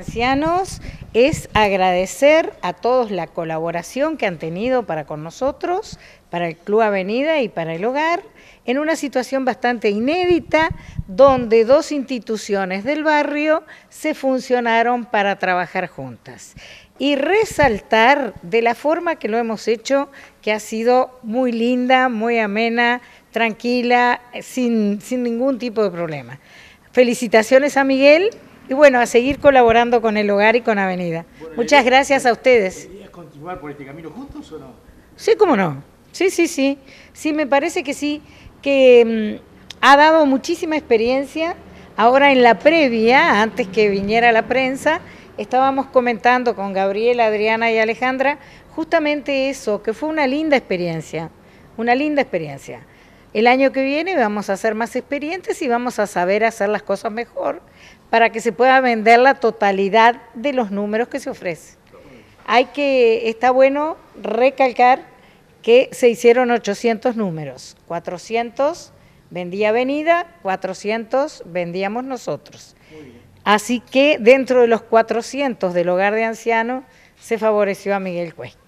Ancianos es agradecer a todos la colaboración que han tenido para con nosotros, para el Club Avenida y para el hogar, en una situación bastante inédita, donde dos instituciones del barrio se funcionaron para trabajar juntas. Y resaltar de la forma que lo hemos hecho, que ha sido muy linda, muy amena, tranquila, sin ningún tipo de problema. Felicitaciones a Miguel y bueno, a seguir colaborando con el hogar y con Avenida. Bueno, muchas gracias a ustedes. ¿Querías continuar por este camino juntos o no? Sí, cómo no. Sí. Sí, me parece que sí, que ha dado muchísima experiencia. Ahora en la previa, antes que viniera la prensa, estábamos comentando con Gabriela, Adriana y Alejandra justamente eso, que fue una linda experiencia, una linda experiencia. El año que viene vamos a ser más experientes y vamos a saber hacer las cosas mejor para que se pueda vender la totalidad de los números que se ofrecen. Está bueno recalcar que se hicieron 800 números, 400 vendía Avenida, 400 vendíamos nosotros. Así que dentro de los 400 del hogar de ancianos se favoreció a Miguel Cuesca.